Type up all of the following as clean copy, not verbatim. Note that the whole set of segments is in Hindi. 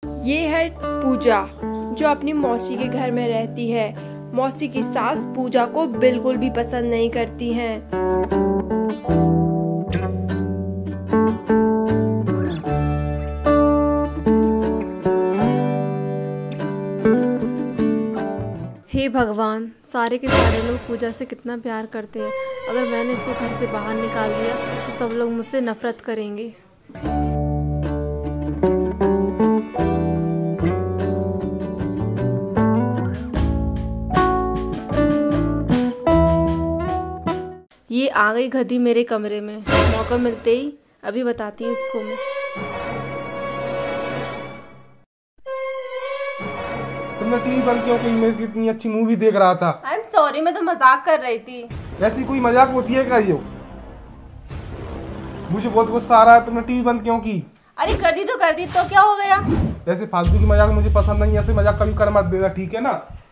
ये है पूजा जो अपनी मौसी के घर में रहती है। मौसी की सास पूजा को बिल्कुल भी पसंद नहीं करती हैं। हे भगवान, सारे के सारे लोग पूजा से कितना प्यार करते हैं। अगर मैंने इसको घर से बाहर निकाल दिया तो सब लोग मुझसे नफरत करेंगे। ये आ गई गधी मेरे कमरे में। मौका मिलते ही अभी बताती हूँ इसको मैं। तुमने टीवी बंद क्यों की? मैं कितनी अच्छी मूवी देख रहा था। आई एम सॉरी, मैं तो मजाक कर रही थी। ऐसी कोई मजाक होती है क्या? ये मुझे बहुत गुस्सा आ रहा है। तुमने टीवी बंद क्यों की? अरे कर दी तो कर दी, तो क्या हो गया? ऐसे फालतू की मजाक मुझे पसंद नहीं है। ऐसे मजाक कभी कर मत देना, ठीक है ना?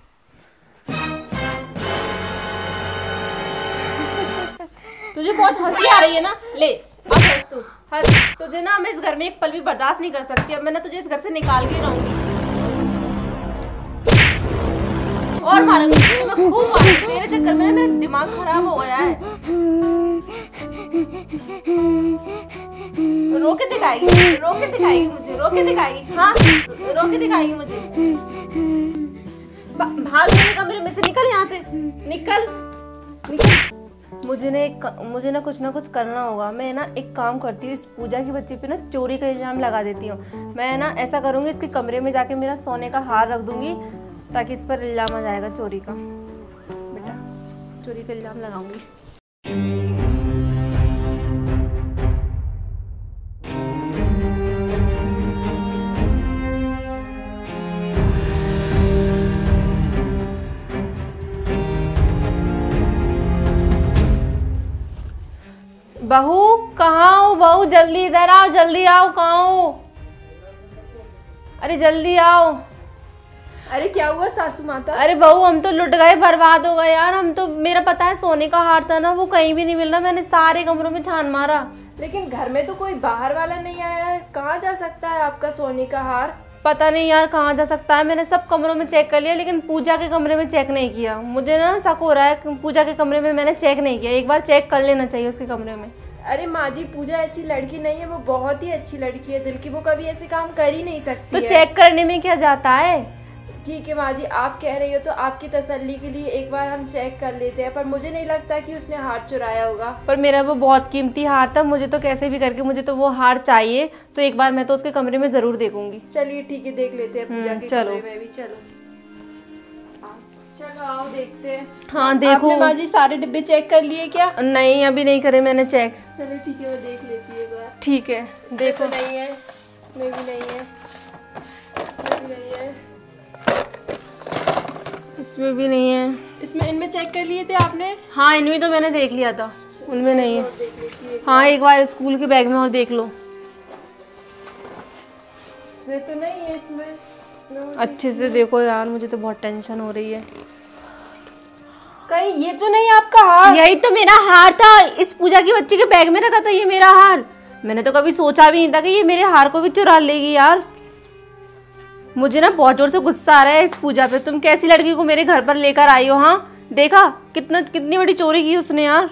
तुझे बहुत हंसी आ रही है ना? ले अब हंस तू, हंस। तुझे ना मैं इस घर में एक पल भी बर्दाश्त नहीं कर सकती। अब मैं ना तुझे इस घर से निकाल के रहूंगी। और मारूंगी, मैं खूब मारूंगी। तेरे चक्कर में ना मेरा दिमाग खराब हो गया है। रोके दिखाएगी मुझे, रोके दिखाएगी। हाँ, रोके दिखाएगी मुझे। भाग मेरे कमरे में से, निकल यहाँ से, निकल। मुझे ना कुछ करना होगा। मैं ना एक काम करती हूँ, इस पूजा की बच्ची पे ना चोरी का इल्जाम लगा देती हूँ। मैं ना ऐसा करूँगी, इसके कमरे में जाके मेरा सोने का हार रख दूंगी ताकि इस पर इल्जाम आ जाएगा चोरी का। बेटा, चोरी का इल्जाम लगाऊंगी। बहू कहाँ हो? बहू जल्दी इधर आओ, जल्दी आओ। कहाँ हो? अरे जल्दी आओ। अरे क्या हुआ सासू माता? अरे बहू, हम तो लुट गए, बर्बाद हो गए यार। हम तो, मेरा पता है सोने का हार था ना, वो कहीं भी नहीं मिल रहा। मैंने सारे कमरों में छान मारा, लेकिन घर में तो कोई बाहर वाला नहीं आया है। कहाँ जा सकता है आपका सोने का हार? पता नहीं यार कहाँ जा सकता है। मैंने सब कमरों में चेक कर लिया, लेकिन पूजा के कमरे में चेक नहीं किया। मुझे ना शक हो रहा है, पूजा के कमरे में मैंने चेक नहीं किया। एक बार चेक कर लेना चाहिए उसके कमरे में। अरे माँ जी, पूजा ऐसी लड़की नहीं है, वो बहुत ही अच्छी लड़की है दिल की। वो कभी ऐसे काम कर ही नहीं सकती। तो चेक करने में क्या जाता है? ठीक है माँ जी, आप कह रही हो तो आपकी तसल्ली के लिए एक बार हम चेक कर लेते हैं। पर मुझे नहीं लगता कि उसने हार चुराया होगा। पर मेरा वो बहुत कीमती हार था। मुझे तो कैसे भी करके मुझे तो वो हार चाहिए। तो एक बार मैं तो उसके कमरे में जरूर देखूंगी। चलिए ठीक है, देख लेते हैं पूजा के कमरे में भी। चलो आओ देखते हैं। हाँ देखो। माँ जी सारे डिब्बे चेक कर लिए क्या? नहीं, अभी नहीं करे मैंने चेक। चलिए ठीक है, मैं देख लेती हूँ एक बार। ठीक है, देखो। नहीं है, इसमें भी नहीं है, इसमें भी नहीं है, इसमें भी नहीं है। इसमें, इनमें चेक कर लिए थे आपने? हाँ, इनमें तो मैंने देख लिया था, उनमें नहीं है। हाँ, एक बार स्कूल के बैग में और देख लो। इसमें तो नहीं है। इसमें अच्छे से देखो यार, मुझे तो बहुत टेंशन हो रही है। कहीं ये तो नहीं आपका हार? यही तो मेरा हार था, इस पूजा की बच्ची के बैग में रखा था ये मेरा हार। मैंने तो कभी सोचा भी नहीं था कि ये मेरे हार को भी चुरा लेगी यार। मुझे ना बहुत जोर से गुस्सा आ रहा है इस पूजा पे। तुम कैसी लड़की को मेरे घर पर लेकर आई हो? हाँ देखा कितनी बड़ी चोरी की उसने यार।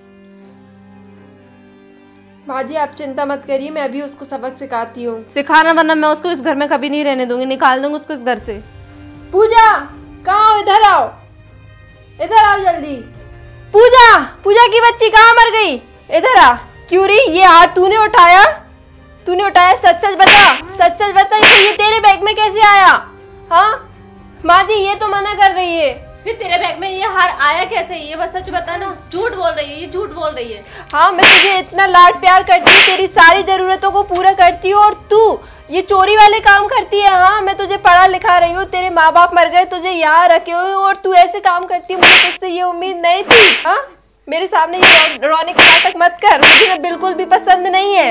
माँ जी आप चिंता मत करिए, मैं अभी उसको सबक सिखाती हूँ। सिखाना, वरना मैं उसको इस घर में कभी नहीं रहने दूंगी, निकाल दूंगी उसको इस घर से। पूजा कहाँ हो? इधर आओ, इधर आओ जल्दी। पूजा की बच्ची कहाँ मर गई? इधर आ। क्यों रही? ये हार तूने उठाया? सच बता, ये तेरे बैग में कैसे आया? हाँ माँ जी, ये तो मना कर रही है। फिर तेरे बैग में ये हार आया कैसे? ये बस सच बता ना। झूठ बोल रही है, ये झूठ बोल रही है। हाँ, मैं तुझे इतना लाड प्यार करती हूँ, तेरी सारी जरूरतों को पूरा करती हूँ, और तू ये चोरी वाले काम करती है। हाँ, मैं तुझे पढ़ा लिखा रही हूँ, तेरे माँ बाप मर गए, तुझे यहाँ रखे हुए, और तू ऐसे काम करती है। मुझे तुझसे ये उम्मीद नहीं थी। हाँ, मेरे सामने ये रोने का नाटक मत कर, मुझे ना बिल्कुल भी पसंद नहीं है।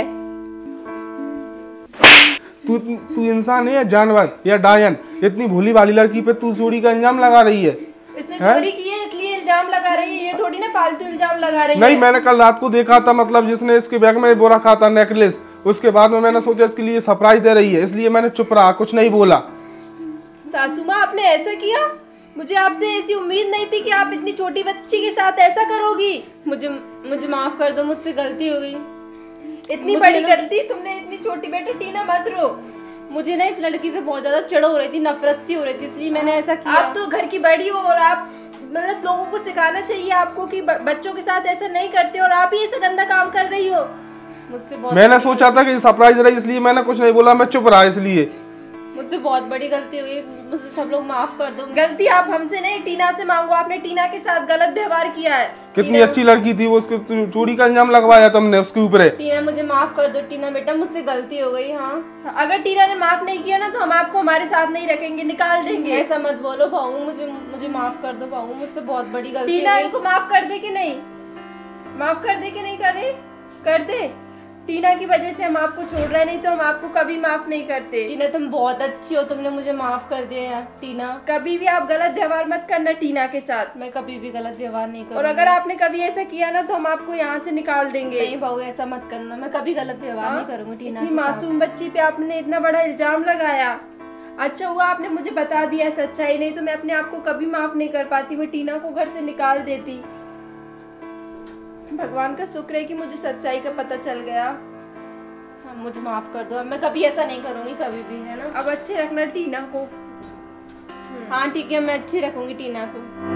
तू इंसान नहीं है, जानवर या डायन। इतनी भोली वाली लड़की पे तू चोरी का इल्जाम लगा रही है। इसने चोरी की है इसलिए इल्जाम लगा रही है, ये थोड़ी ना फालतू इल्जाम लगा रही है। नहीं, मैंने कल रात को देखा था, मतलब जिसने इसके बैग में वो रखा था नेकलेस, उसके बाद में मैंने सोचा इसके लिए सरप्राइज दे रही है, इसलिए मैंने चुप रहा, कुछ नहीं बोला। सासू माँ आपने ऐसा किया? मुझे आपसे ऐसी उम्मीद नहीं थी कि आप इतनी छोटी बच्ची के साथ ऐसा करोगी। मुझे माफ कर दो, मुझसे गलती हो गई। इतनी बड़ी गलती तुमने, इतनी छोटी बेटी टीना मत रो। मुझे ना इस लड़की से बहुत ज्यादा चिढ़ हो रही थी, नफरत सी हो रही थी, इसलिए मैंने ऐसा किया। आप तो घर की बड़ी हो और आप मतलब लोगों को सिखाना चाहिए आपको कि बच्चों के साथ ऐसा नहीं करते, और आप ही ऐसा गंदा काम कर रही हो। मुझसे बहुत मैंने सोचा था कि सरप्राइज रही, इसलिए मैंने कुछ नहीं बोला, मैं चुप रहा इसलिए। मुझसे बहुत बड़ी गलती हुई, मुझे सब लोग माफ कर दो। गलती आप हमसे नहीं, टीना से मांगो। आपने टीना के साथ गलत व्यवहार किया है। कितनी अच्छी लड़की थी वो, उसको चोरी का इल्जाम लगवाया तुमने उसके ऊपर। टीना मुझे माफ कर दो। टीना बेटा मुझसे गलती हो गई। हाँ, अगर टीना ने माफ नहीं किया ना तो हम आपको हमारे साथ नहीं रखेंगे, निकाल देंगे। ऐसा मत बोलो भाऊ, मुझे माफ कर दो भाऊ, मुझसे बहुत बड़ी गलती। टीना इनको माफ कर दे कि नहीं? माफ कर दे कि नहीं करे? कर दे। टीना की वजह से हम आपको छोड़ रहे, नहीं तो हम आपको कभी माफ नहीं करते। टीना तुम बहुत अच्छी हो, तुमने मुझे माफ कर दिया यार। टीना कभी भी आप गलत व्यवहार मत करना टीना के साथ। मैं कभी भी गलत व्यवहार नहीं करूँगी। और अगर आपने कभी ऐसा किया ना तो हम आपको यहाँ से निकाल देंगे। नहीं भाऊ ऐसा मत करना, मैं कभी गलत व्यवहार नहीं करूँगी टीना। इतनी मासूम बच्ची पे आपने इतना बड़ा इल्जाम लगाया। अच्छा हुआ आपने मुझे बता दिया सच्चाई, नहीं तो मैं अपने आप को कभी माफ नहीं कर पाती, मैं टीना को घर से निकाल देती। भगवान का शुक्र है कि मुझे सच्चाई का पता चल गया। हाँ, मुझे माफ कर दो, अब मैं कभी ऐसा नहीं करूंगी कभी भी, है ना? अब अच्छे रखना टीना को। हाँ ठीक है, मैं अच्छी रखूंगी टीना को।